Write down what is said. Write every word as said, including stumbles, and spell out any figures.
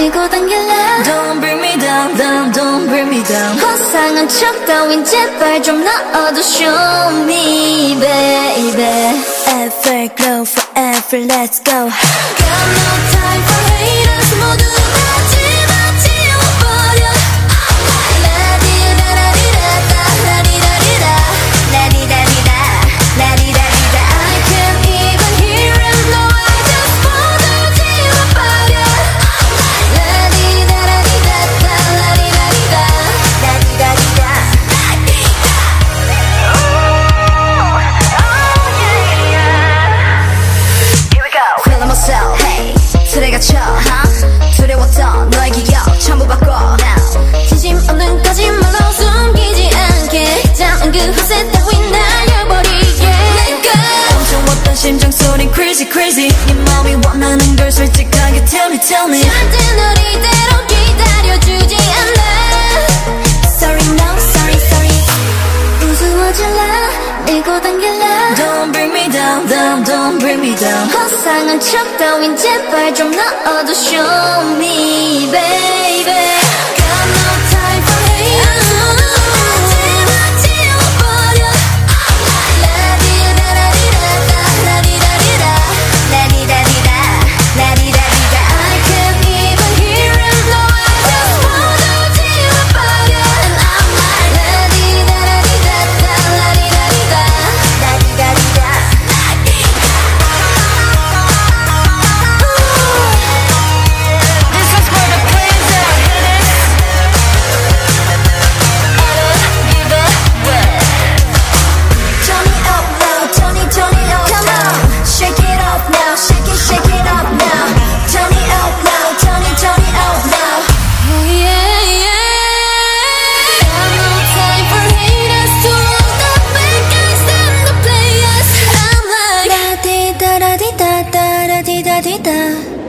밀고 당길래 Don't bring me down, down, don't bring me down. 허상한 척 따윈 제발 좀 넣어도 show me baby. Everglow forever, let's go. Got no time for haters. 모두 다 집어치워버려. 라디라라리라다 라디라리라 라디라리라 라디라리라. I can't even hear him. No, I just 모두 지워버려. 라디라라리라다 라디라리라 라디라리라. Feeling myself, hey, 틀에 갇혀, huh? 두려웠던 너의 기억 전부 바꿔 now. 진심 없는 거짓말로 숨기지 않게 잠은 그 허세 따윈 날려버리게. 내가 멈춰왔던 심장 소리 crazy crazy. 네 마음이 원하는 걸 솔직하게 tell me tell me. 절대 널 이대로 기다려주지 않아. Sorry no sorry sorry. 우스워질라 밀고 당길라. Don't bring me down, down, don't bring me down. 허상한 척 따윈 제발 좀 넣어도 show me baby. Got no time for haters. 모두 다 집어치워버려. 라디라라리라다 라디라리라 라디라리라 라디라리라. I can't even hear him. No, I just 모두 지워버려. And I'm like 라디라라리라다 라디라리라 라디라리라. This is for the players that hit it. I don't give a what. Turn it up now, turn it, turn it up now. Shake it up now, shake it, shake it up now. Turn it up now, turn it, turn it up now. Oh yeah, yeah. Got no time for haters. To all the bad guys and the players, I'm like la di da da di da da da di da di da.